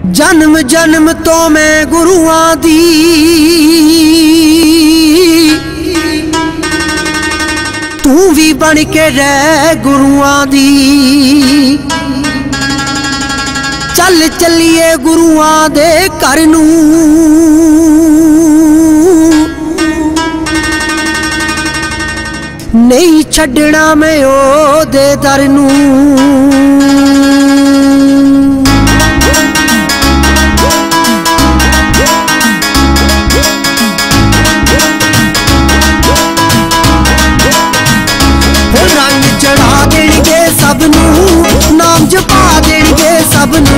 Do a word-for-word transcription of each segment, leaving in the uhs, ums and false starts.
जन्म जन्म तो मैं गुरुआं दी तू भी बन के रह गुरुआं दी। चल चलिए गुरुआं दे घर नूं नहीं छड्डना मैं ओदे दर नूं। चढ़ा देंगे सबनू नाम जपा देंगे सबनू।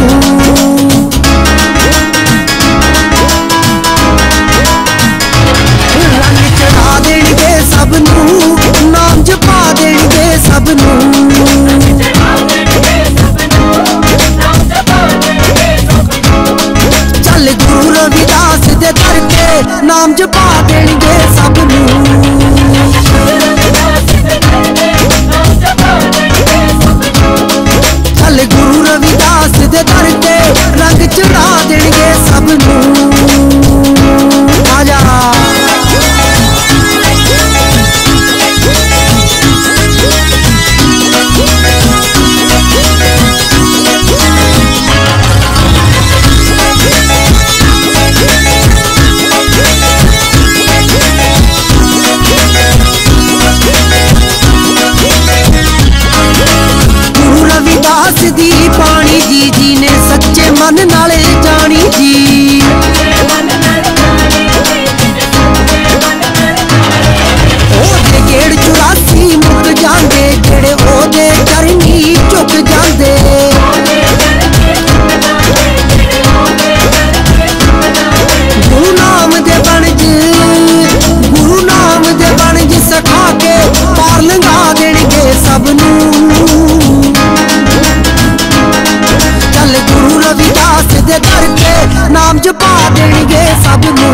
रंग चढ़ा देंगे सबनू नाम जपा देंगे सबनू। चल गुरु रविदास दे दर के नाम जपा देंगे सबनू। चल गुरु रविदास दे दर ते रंग चढ़ा देंगे सबनू। आजा दी पानी जी जी ने सच्चे मन नाले जानी जी। ओदे गेड़ चुरासी मुक जांदे जेड़े ओदे चरनी झुक जांदे। गुरु नाम दे बनज गुरु नाम दे बनज सखा के पार लंघा देणगे सबनू। गुरु रविदास दे दर के नाम जपा देंगे सबनू।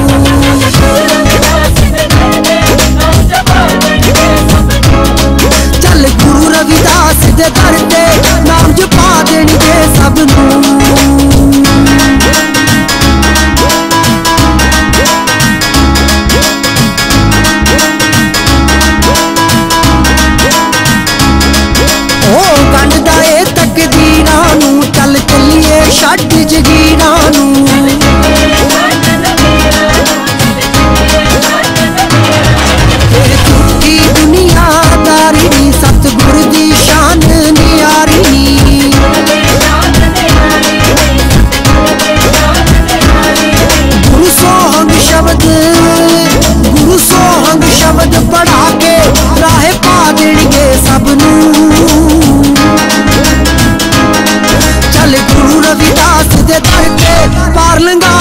चल गुरु रविदास दे दर के नाम जपा देंगे सबनू। चल चलिए छड्ड जगीरां नूं झूठी दुनियादारी नी सतगुर दी शान नियारी नी। गुरु सोहंग शब्द गुरु सोहंग शब्द पढ़ा के राह पा देंगे सबनू। चल गुरु रविदास दे दर के पार लंघा